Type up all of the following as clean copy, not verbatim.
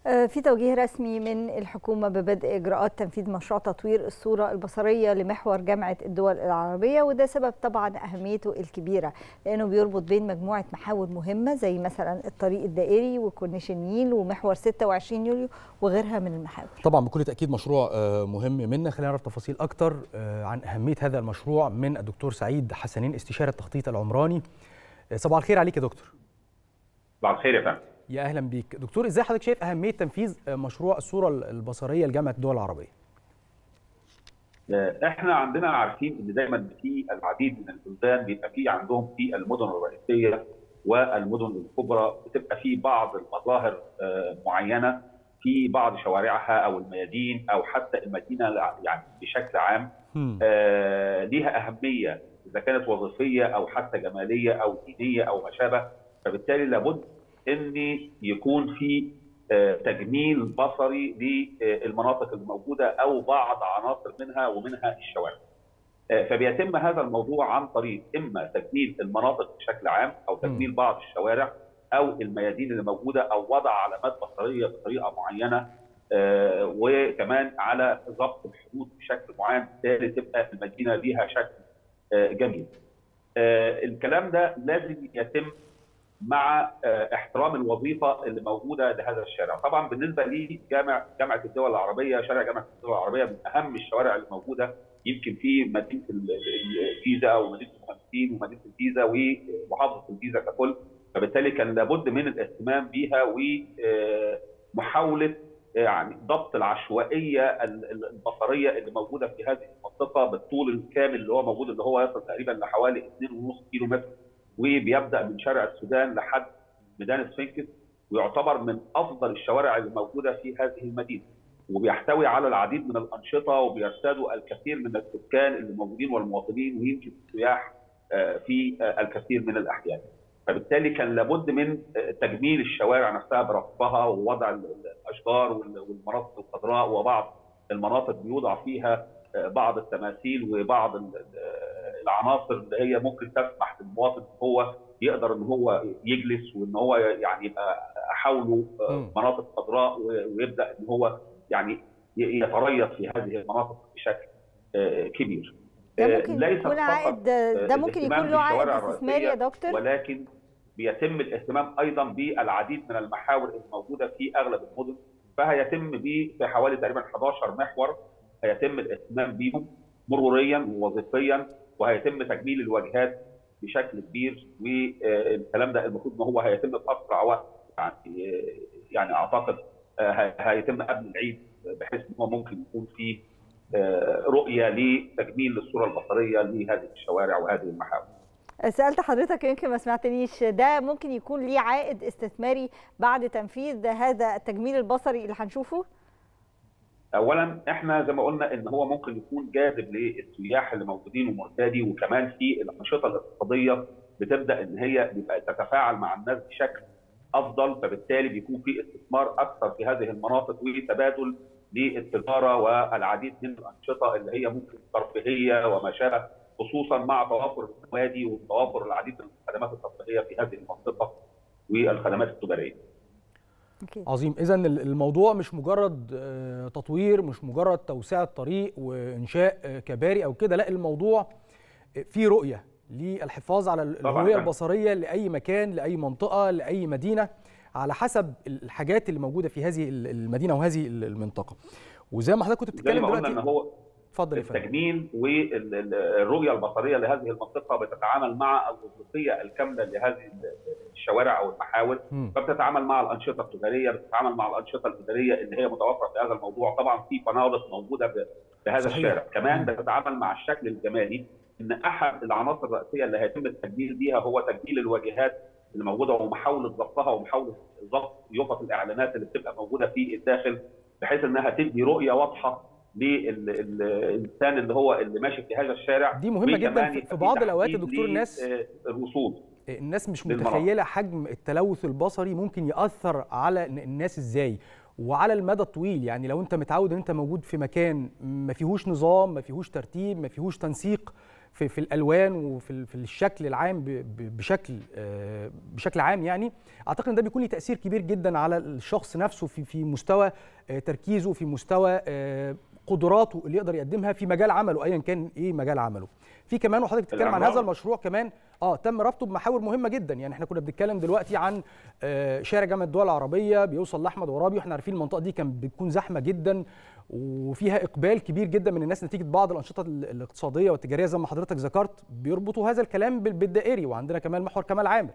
في توجيه رسمي من الحكومة ببدء إجراءات تنفيذ مشروع تطوير الصورة البصرية لمحور جامعة الدول العربية، وده سبب طبعا أهميته الكبيرة لأنه بيربط بين مجموعة محاور مهمة زي مثلا الطريق الدائري وكورنيش النيل ومحور 26 يوليو وغيرها من المحاور. طبعا بكل تأكيد مشروع مهم منا. خلينا نعرف تفاصيل أكتر عن أهمية هذا المشروع من الدكتور سعيد حسنين، استشاري التخطيط العمراني. صباح الخير عليك يا دكتور. صباح الخير يا فندم. يا اهلا بيك دكتور. ازاي حضرتك شايف اهميه تنفيذ مشروع الصوره البصريه لجامعه الدول العربيه؟ احنا عندنا عارفين ان دايما في العديد من البلدان بيبقى في عندهم في المدن الرئيسيه والمدن الكبرى بتبقى في بعض المظاهر معينه في بعض شوارعها او الميادين او حتى المدينه يعني بشكل عام ليها اهميه اذا كانت وظيفيه او حتى جماليه او دينيه او ما شابه، فبالتالي لابد ان يكون في تجميل بصري للمناطق الموجوده او بعض عناصر منها ومنها الشوارع. فبيتم هذا الموضوع عن طريق اما تجميل المناطق بشكل عام او تجميل بعض الشوارع او الميادين اللي موجوده او وضع علامات بصريه بطريقه معينه، وكمان على ضبط الحدود بشكل معين بالتالي تبقى المدينه ليها شكل جميل. الكلام ده لازم يتم مع احترام الوظيفه اللي موجوده لهذا الشارع. طبعا بالنسبه لجامعه الدول العربيه، شارع جامعه الدول العربيه من اهم الشوارع اللي موجوده يمكن في مدينه الجيزه او مدينه المهندسين ومدينه الجيزه ومحافظه الجيزه ككل، فبالتالي كان لابد من الاهتمام بها ومحاوله يعني ضبط العشوائيه البصريه اللي موجوده في هذه المنطقه بالطول الكامل اللي هو موجود، اللي هو يصل تقريبا لحوالي 2.5 كيلو متر، وبيبدا من شارع السودان لحد ميدان السفنكس، ويعتبر من افضل الشوارع اللي موجوده في هذه المدينه، وبيحتوي على العديد من الانشطه وبيرتادوا الكثير من السكان اللي موجودين والمواطنين ويمكن السياح في الكثير من الاحيان. فبالتالي كان لابد من تجميل الشوارع نفسها برفها ووضع الاشجار والمناطق الخضراء وبعض المناطق بيوضع فيها بعض التماثيل وبعض العناصر اللي هي ممكن تسمح للمواطن ان هو يقدر ان هو يجلس وان هو يعني يبقى حوله مناطق خضراء ويبدا ان هو يعني يتريث في هذه المناطق بشكل كبير. ده ممكن يكون عائد، ده ممكن يكون له عائد استثماري يا دكتور، ولكن بيتم الاهتمام ايضا بالعديد من المحاور الموجوده في اغلب المدن، فهيتم في حوالي تقريبا 11 محور هيتم الاهتمام بيهم مروريا ووظيفيا، وهيتم تجميل الواجهات بشكل كبير، والكلام ده المفروض ان هو هيتم في اسرع وقت، يعني اعتقد هيتم قبل العيد بحيث ان هو ممكن يكون في رؤيه لتجميل للصوره البصريه لهذه الشوارع وهذه المحاور. سألت حضرتك يمكن ما سمعتنيش، ده ممكن يكون ليه عائد استثماري بعد تنفيذ هذا التجميل البصري اللي هنشوفه؟ اولا احنا زي ما قلنا ان هو ممكن يكون جاذب للسياح اللي موجودين ومرتادي، وكمان في الانشطه الاقتصاديه بتبدا ان هي تتفاعل مع الناس بشكل افضل، فبالتالي بيكون في استثمار اكثر في هذه المناطق وتبادل للتجاره والعديد من الانشطه اللي هي ممكن ترفيهيه وما شابه، خصوصا مع توافر النوادي وتوافر العديد من الخدمات الترفيهيه في هذه المنطقه والخدمات التجاريه. عظيم. إذا الموضوع مش مجرد تطوير، مش مجرد توسعة طريق وإنشاء كباري أو كده، لا الموضوع فيه رؤية للحفاظ على الهوية البصرية لأي مكان، لأي منطقة، لأي مدينة، على حسب الحاجات اللي موجودة في هذه المدينة وهذه المنطقة. وزي ما حضرتك كنت بتتكلم دلوقتي ان هو اتفضل. التجميل والرؤيه البصريه لهذه المنطقه بتتعامل مع الوظيفيه الكامله لهذه الشوارع او المحاور، فبتتعامل مع الانشطه التجاريه، بتتعامل مع الانشطه الاداريه اللي هي متوفره في هذا الموضوع. طبعا في فنادق موجوده بهذا الشارع، كمان بتتعامل مع الشكل الجمالي، ان احد العناصر الرئيسيه اللي هيتم التجميل بيها هو تجميل الواجهات اللي موجوده ومحاوله ضبطها ومحاوله ضبط يافط الاعلانات اللي بتبقى موجوده في الداخل، بحيث انها تدي رؤيه واضحه للانسان اللي ماشي في هذا الشارع. دي مهمه جدا في بعض الاوقات يا دكتور. الناس مش متخيله حجم التلوث البصري ممكن ياثر على الناس ازاي وعلى المدى الطويل. يعني لو انت متعود ان انت موجود في مكان ما فيهوش نظام، ما فيهوش ترتيب، ما فيهوش تنسيق، في الالوان وفي الشكل العام بشكل عام. يعني اعتقد ان ده بيكون له تاثير كبير جدا على الشخص نفسه في مستوى تركيزه، في مستوى قدراته اللي يقدر يقدمها في مجال عمله ايا كان ايه مجال عمله. في كمان وحضرتك بتتكلم عن هذا المشروع كمان تم ربطه بمحاور مهمه جدا. يعني احنا كنا بنتكلم دلوقتي عن شارع جامعه الدول العربيه بيوصل لاحمد عرابي، واحنا عارفين المنطقه دي كان بتكون زحمه جدا وفيها اقبال كبير جدا من الناس نتيجه بعض الانشطه الاقتصاديه والتجاريه زي ما حضرتك ذكرت. بيربطوا هذا الكلام بالدائري، وعندنا كمان محور كمال عامر.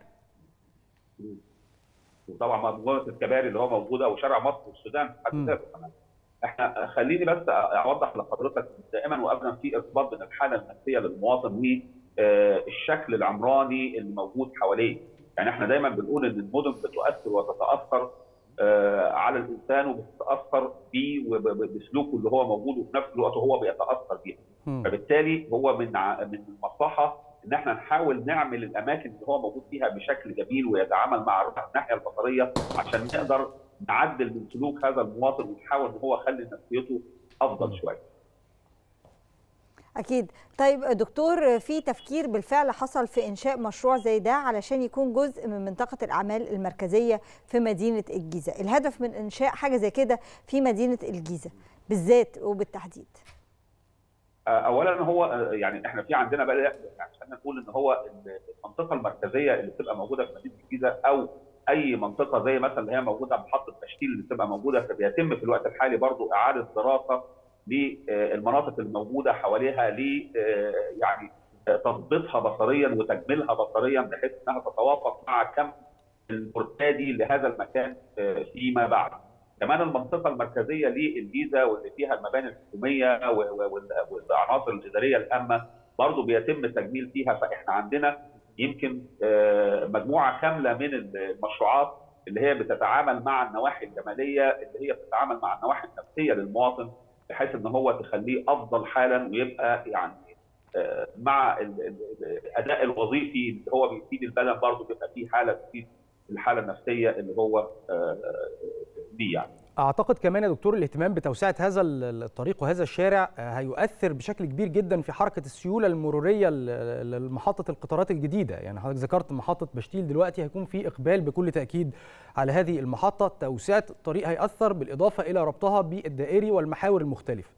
وطبعا مجموعه الكباري اللي هو موجوده وشارع مصر والسودان في حد ذاته. احنا خليني بس اوضح لحضرتك دائما وابدا في ارتباط بين الحاله النفسيه للمواطن والشكل العمراني اللي موجود حواليه. يعني احنا دايما بنقول ان المدن بتؤثر وتتاثر على الانسان وبتتاثر بيه وبسلوكه اللي هو موجود، وفي نفس الوقت هو بيتاثر بيها. فبالتالي هو من المصلحه ان احنا نحاول نعمل الاماكن اللي هو موجود فيها بشكل جميل ويتعامل مع الناحيه البصريه عشان نقدر نعدل من سلوك هذا المواطن ونحاول ان هو يخلي نفسيته افضل شويه. اكيد. طيب دكتور، في تفكير بالفعل حصل في انشاء مشروع زي ده علشان يكون جزء من منطقه الاعمال المركزيه في مدينه الجيزه. الهدف من انشاء حاجه زي كده في مدينه الجيزه بالذات وبالتحديد؟ اولا هو يعني احنا في عندنا بقى يعني خلينا نقول ان هو المنطقه المركزيه اللي بتبقى موجوده في مدينه الجيزه او اي منطقه زي مثلا اللي هي موجوده محطه تشكيل اللي بتبقى موجوده، فبيتم في الوقت الحالي برضو اعاده دراسه للمناطق الموجوده حواليها يعني تضبيطها بصريا وتجميلها بصريا بحيث انها تتوافق مع كم المرتادي لهذا المكان فيما بعد. كمان المنطقه المركزيه للجيزه واللي فيها المباني الحكوميه والعناصر الاداريه الهامه برضو بيتم التجميل فيها. فاحنا عندنا يمكن مجموعه كامله من المشروعات اللي هي بتتعامل مع النواحي الجماليه، اللي هي بتتعامل مع النواحي النفسيه للمواطن بحيث ان هو تخليه افضل حالا ويبقى يعني مع الاداء الوظيفي اللي هو بيفيد البدن برضه بيبقى فيه حاله تفيد الحاله النفسيه اللي هو دي. يعني اعتقد كمان يا دكتور الاهتمام بتوسعه هذا الطريق وهذا الشارع هيؤثر بشكل كبير جدا في حركه السيوله المروريه لمحطه القطارات الجديده. يعني حضرتك ذكرت محطه بشتيل دلوقتي هيكون في اقبال بكل تاكيد على هذه المحطه. توسعه الطريق هيأثر بالاضافه الى ربطها بالدائري والمحاور المختلفه.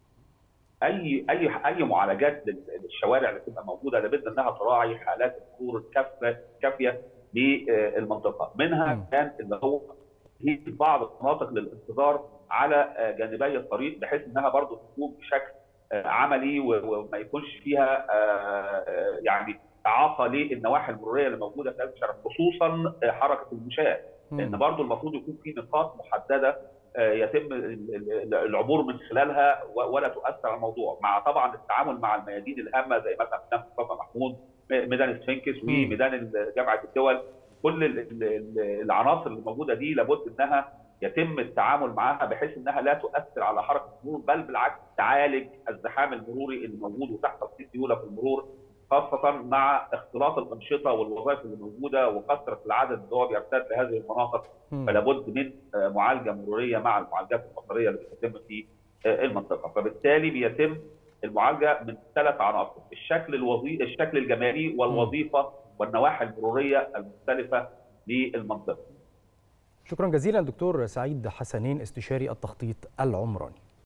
اي معالجات للشوارع اللي تبقى موجوده لابد انها تراعي حالات المرور الكافيه للمنطقه، منها كان اللي هو هي بعض المناطق للانتظار على جانبي الطريق بحيث انها برضه تكون بشكل عملي وما يكونش فيها يعني اعاقه للنواحي المروريه اللي موجوده في هذا الشارع، خصوصا حركه المشاة، لان برضه المفروض يكون في نقاط محدده يتم العبور من خلالها ولا تؤثر على الموضوع، مع طبعا التعامل مع الميادين الهامه زي مثلا ميدان مصطفى محمود، ميدان السفنكس وميدان جامعه الدول. كل العناصر اللي موجوده دي لابد انها يتم التعامل معها بحيث انها لا تؤثر على حركه المرور، بل بالعكس تعالج الزحام المروري اللي موجود وتحصل فيه سيوله في المرور، خاصه مع اختلاط الانشطه والوظائف اللي موجوده وكثره العدد اللي هو بيرتاد في هذه المناطق. فلا بد من معالجه مروريه مع المعالجات البصريه اللي بتتم في المنطقه. فبالتالي بيتم المعالجه من 3 عناصر: الشكل الجمالي والوظيفه والنواحي المروريه المختلفه للمنطقه. شكرا جزيلا دكتور سعيد حسنين، استشاري التخطيط العمراني.